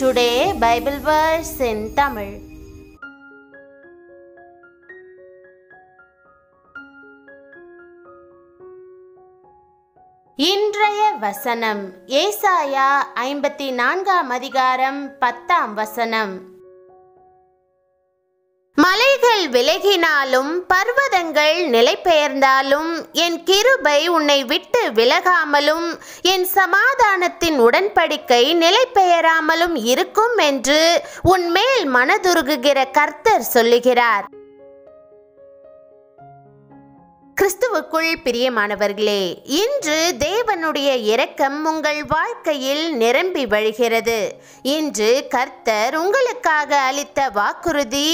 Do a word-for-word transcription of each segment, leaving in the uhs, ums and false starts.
Today Bible verse in Tamil. இன்றைய வசனம் ஏசாயா ஐம்பத்தி நான்காம் அதிகாரம் பத்தாம் வசனம். மலைகள் விலகினாலும் பர்வதங்கள் நிலைபெயர்ந்தாலும் என் கிருபை உன்னை விட்டு விலகாமலும் என் சமாதானத்தின் உடன்படிக்கை நிலைபெயராமலும் இருக்கும் என்று உன்மேல் மனதுருகுகிற கர்த்தர் சொல்லுகிறார். கிறிஸ்துவுக்குள் பிரியமானவர்களே, இன்று தேவனுடைய இரக்கம் உங்கள் வாழ்க்கையில் நிரம்பி வழிகிறது. இன்று கர்த்தர் உங்களுக்காக அளித்த வாக்குறுதி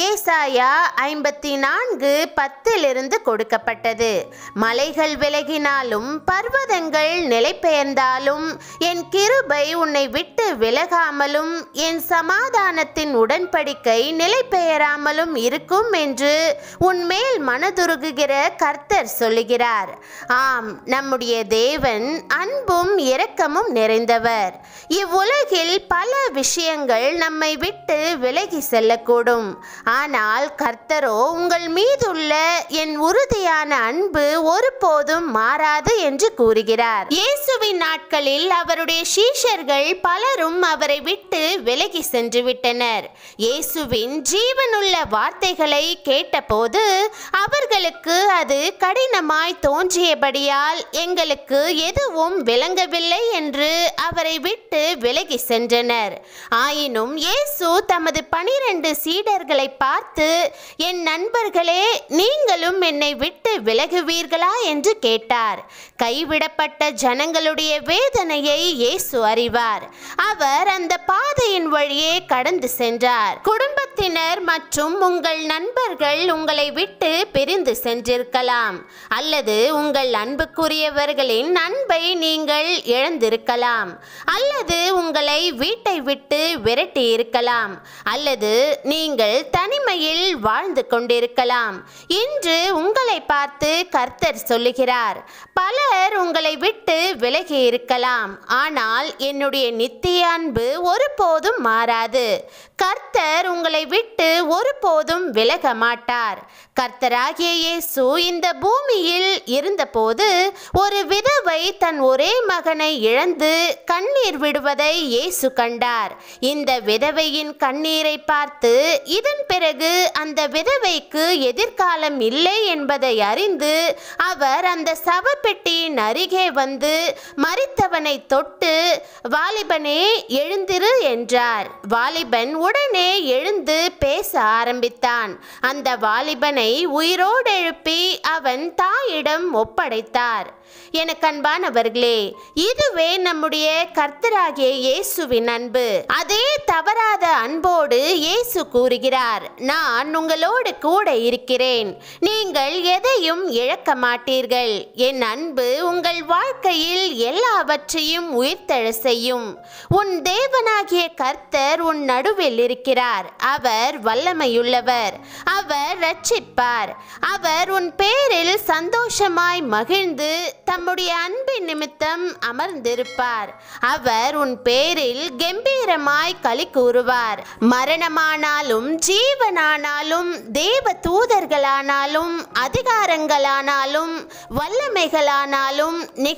ஏசாயா ஐம்பத்தி நான்கு பத்திலிருந்து கொடுக்கப்பட்டது. மலைகள் விலகினாலும் பர்வதங்கள் நிலைபெயர்ந்தாலும் என் கிருபை உன்னை விட்டு விலகாமலும் என் சமாதானத்தின் உடன்படிக்கை நிலைபெயராமலும் இருக்கும் என்று உன்மேல் மனதுருகுகிற கர்த்தர் சொல்லுகிறார். ஆம், நம்முடைய தேவன் அன்பும் இரக்கமும் நிறைந்தவர். இவ்வுலகில் பல விஷயங்கள் நம்மை விட்டு விலகி செல்லக்கூடும். ஆனால் கர்த்தரோ உங்கள் மீதுள்ள என் உறுதியான அன்பு ஒருபோதும் மாறாது என்று கூறுகிறார். இயேசுவின் நாட்களில் அவருடைய சீஷர்கள் பலரும் அவரை விட்டு விலகி சென்று விட்டனர். இயேசுவின் ஜீவனுள்ள வார்த்தைகளை கேட்டபோது அவர்களுக்கு அது கடினமாய் தோன்றியபடியால் எங்களுக்கு எதுவும் விளங்கவில்லை என்று அவரை விட்டு விலகி சென்றனர். ஆயினும் இயேசு தமது பனிரெண்டு சீடர்களை பார்த்து, என் நண்பர்களே, நீங்களும் என்னை விட்டு விலகுவீர்களா என்று கேட்டார். கைவிடப்பட்ட ஜனங்களுடைய வேதனையை இயேசு அறிவார். அவர் அந்த பாதையின் வழியே கடந்து சென்றார். குடும்பத்தினர் மற்றும் உங்கள் நண்பர்கள் உங்களை விட்டு பிரிந்து சென்றிருக்கலாம், அல்லது உங்கள் அன்புக்குரியவர்களின் அன்பை நீங்கள் இழந்திருக்கலாம், அல்லது உங்களை வீட்டை விட்டு விரட்டி இருக்கலாம், அல்லது நீங்கள் தனிமையில் வாழ்ந்து கொண்டிருக்கலாம். இன்று உங்களை பார்த்து கர்த்தர் சொல்லுகிறார், பலர் உங்களை விட்டு விலகி இருக்கலாம், ஆனால் என்னுடைய நித்திய அன்பு ஒருபோதும் மாறாது. கர்த்தர் உங்களை விட்டு ஒருபோதும் விலக மாட்டார். கர்த்தராகிய இயேசு இந்த பூமியில் இருந்தபோது ஒரு விதவை தன் ஒரே மகனை இழந்து கண்ணீர் விடுவதை இயேசு கண்டார். இந்த விதவையின் கண்ணீரை பார்த்து இதன் பிறகு அந்த விதவைக்கு எதிர்காலம் இல்லை என்பதை அறிந்து அவர் அந்த சவப்பெட்டியின் அருகே வந்து மரித்தவனை தொட்டு, வாலிபனே எழுந்திரு என்றார். வாலிபன் உடனே எழுந்து பேச ஆரம்பித்தான். அந்த வாலிபனை உயிரோடு எழுப்பி அவன் தாயிடம் ஒப்படைத்தார். எனக்கு அன்பானவர்களே, இதுவே நம்முடைய கர்த்தராகிய இயேசுவின் அன்பு. அதே தவறாத அன்போடு இயேசு கூறுகிறார், நான் உங்களோடு கூட இருக்கிறேன், நீங்கள் எதையும் இழக்க மாட்டீர்கள். என் அன்பு உங்கள் வாழ்க்கையில் எல்லாவற்றையும் உயிர்த்தெழ செய்யும். உன் தேவனாகிய கர்த்தர் உன் நடுவில் இருக்கிறார். அவர் வல்லமையுள்ளவர். அவர் இரட்சிப்பார். அவர் உன் பேரில் சந்தோஷமாய் மகிழ்ந்து தம்முடைய அன்பின் நிமித்தம் அமர்ந்திருப்பார். அவர் உன் பேரில் கம்பீரமாய் களி கூறுவார். மரணமானாலும் ஜீவனானாலும் தேவ தூதர்களானாலும் அதிகாரங்களானாலும் வல்லமைகளானாலும்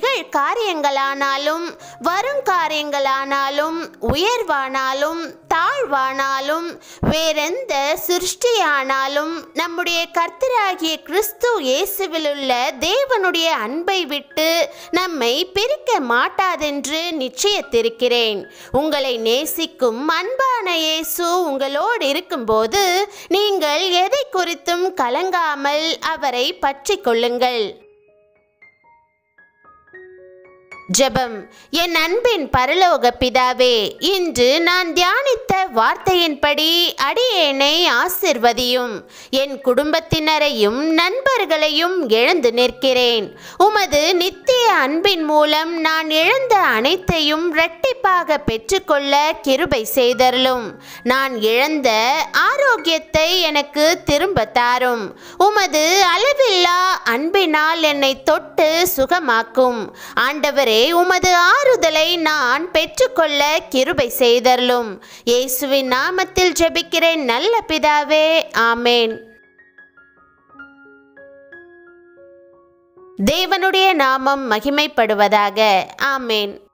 நிகழ்காரியங்களானாலும் வருங்காரியங்களானாலும் உயர்வானாலும் தாழ்வானாலும் வேறெந்த சிருஷ்டியானாலும் நம்முடைய கர்த்தராகிய கிறிஸ்து இயேசுவில் உள்ள தேவனுடைய அன்பை விட்டு நம்மை பிரிக்க மாட்டாதென்று நிச்சயித்திருக்கிறேன். உங்களை நேசிக்கும் அன்பான இயேசு உங்களோடு இருக்கும்போது நீங்கள் எதை குறித்தும் கலங்காமல் அவரை பற்றி கொள்ளுங்கள். ஜெபம். என் அன்பின் பரலோக பிதாவே, இன்று நான் தியானித்த வார்த்தையின்படி அடியேனை ஆசிர்வதியும். என் குடும்பத்தினரையும் நண்பர்களையும் இழந்து நிற்கிறேன். உமது நித்திய அன்பின் மூலம் நான் இழந்த அனைத்தையும் இரட்டிப்பாக பெற்றுக்கொள்ள கிருபை செய்தருளும். நான் இழந்த ஆரோக்கியத்தை எனக்கு திரும்ப தாரும். உமது அளவில்லா அன்பினால் என்னை தொட்டு சுகமாக்கும். ஆண்டவரே, ஆண்டவரே, உமது ஆறுதலை நான் பெற்றுக்கொள்ள கிருபை செய்தருளும். இயேசுவின் நாமத்தில் ஜெபிக்கிறேன் நல்ல பிதாவே, ஆமேன். தேவனுடைய நாமம் மகிமைப்படுவதாக. ஆமேன்.